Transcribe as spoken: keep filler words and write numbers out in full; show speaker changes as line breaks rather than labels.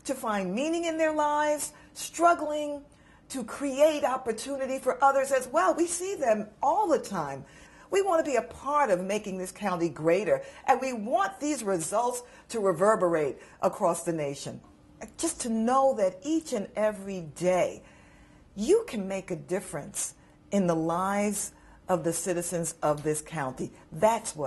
to find meaning in their lives, struggling to create opportunity for others as well. We see them all the time. We want to be a part of making this county greater, and we want these results to reverberate across the nation. Just to know that each and every day you can make a difference in the lives of the citizens of this county. That's what